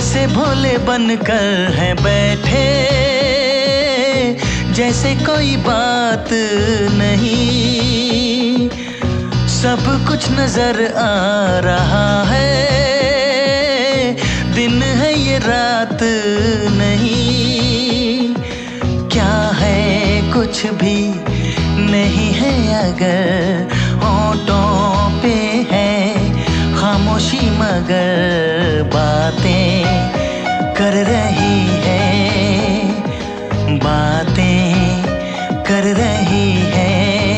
ऐसे भोले बनकर हैं बैठे जैसे कोई बात नहीं। सब कुछ नजर आ रहा है, दिन है ये रात नहीं। क्या है कुछ भी नहीं है अगर होठों पे है खामोशी, मगर बातें कर रही है, बातें कर रही है।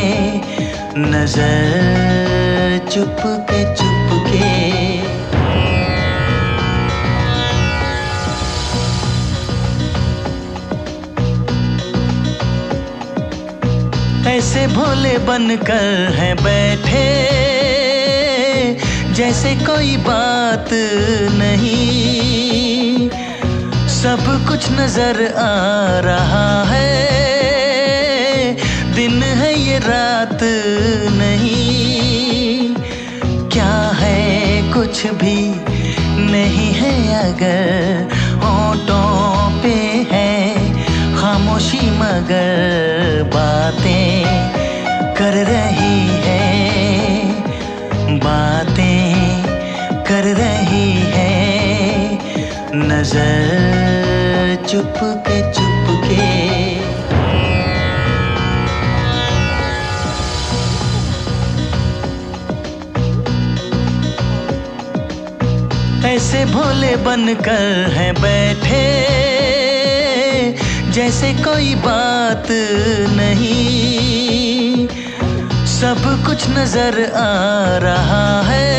नजर चुपके चुपके ऐसे भोले बनकर हैं बैठे जैसे कोई बात नहीं। सब कुछ नजर आ रहा है, दिन है ये रात नहीं। क्या है कुछ भी नहीं है अगर होठों पे है खामोशी, मगर बातें कर रही है, बातें कर रही है। नजर चुपके चुपके ऐसे भोले बनकर हैं बैठे जैसे कोई बात नहीं। सब कुछ नजर आ रहा है,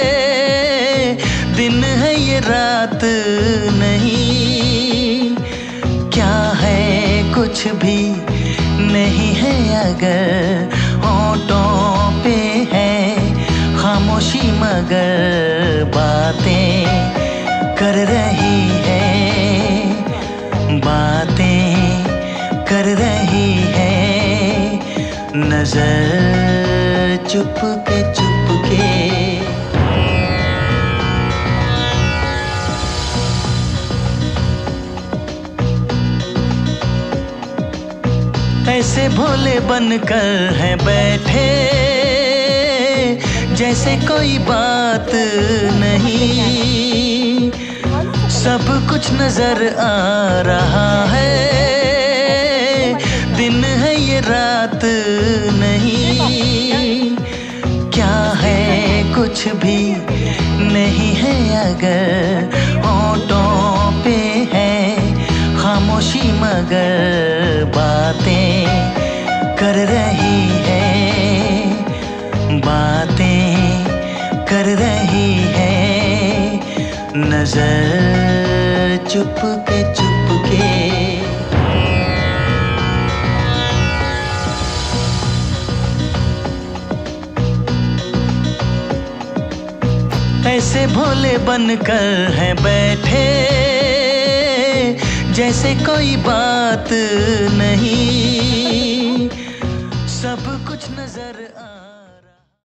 दिन है ये रात नहीं। क्या है कुछ भी नहीं है अगर होठों पे है खामोशी, मगर बातें कर रही है, बातें कर रही है। नजर चुपके चुपके ऐसे भोले बनकर हैं बैठे जैसे कोई बात नहीं। सब कुछ नजर आ रहा है, दिन है ये रात नहीं। क्या है कुछ भी नहीं है अगर होठों पे है खामोशी, मगर बातें कर रही है, बातें कर रही है। नजर चुपके चुपके ऐसे भोले बनकर हैं बैठे जैसे कोई बात नहीं। सब कुछ नजर